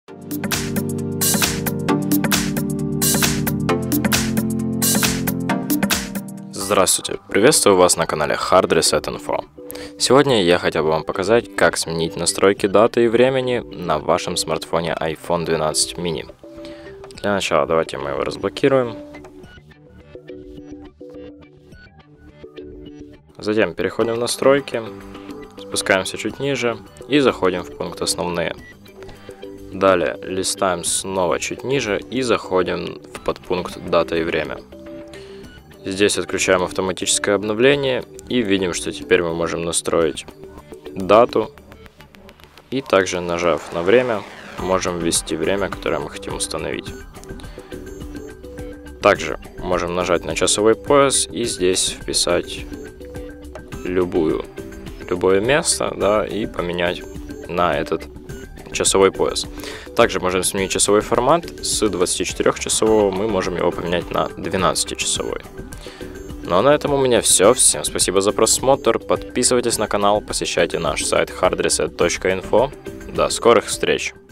Здравствуйте, приветствую вас на канале Hard Reset Info. Сегодня я хотел бы вам показать, как сменить настройки даты и времени на вашем смартфоне iPhone 12 mini. Для начала давайте мы его разблокируем. Затем переходим в настройки, спускаемся чуть ниже и заходим в пункт «Основные». Далее листаем снова чуть ниже и заходим в подпункт «Дата и время». Здесь отключаем автоматическое обновление и видим, что теперь мы можем настроить дату. И также, нажав на время, можем ввести время, которое мы хотим установить. Также можем нажать на часовой пояс и здесь вписать любое место, да, и поменять на этот часовой пояс. Также можем сменить часовой формат. С 24-часового мы можем его поменять на 12-часовой. Ну а на этом у меня все. Всем спасибо за просмотр. Подписывайтесь на канал, посещайте наш сайт hardreset.info. До скорых встреч!